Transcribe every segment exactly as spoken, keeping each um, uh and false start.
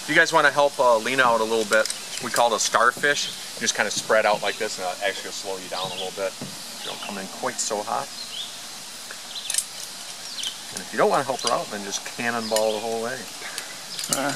If you guys want to help uh, Lena out a little bit, we call it a starfish. You just kind of spread out like this, and it'll actually slow you down a little bit. You don't come in quite so hot. And if you don't want to help her out, then just cannonball the whole way. Uh.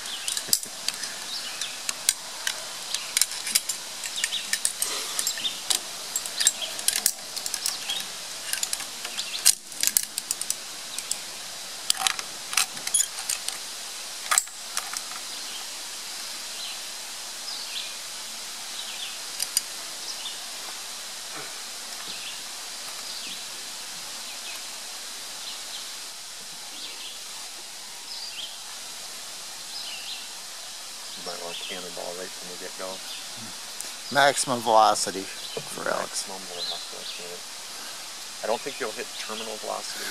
You might want to cannonball right from the get-go. Maximum velocity for Alex. Maximum velocity. I don't think you'll hit terminal velocity.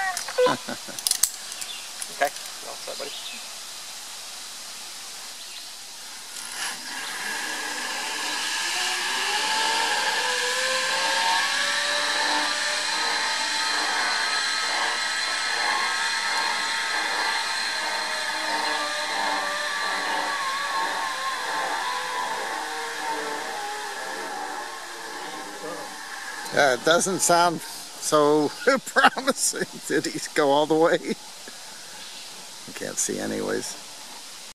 Okay, you all set, buddy? Yeah, it doesn't sound so promising. Did he go all the way? I can't see anyways.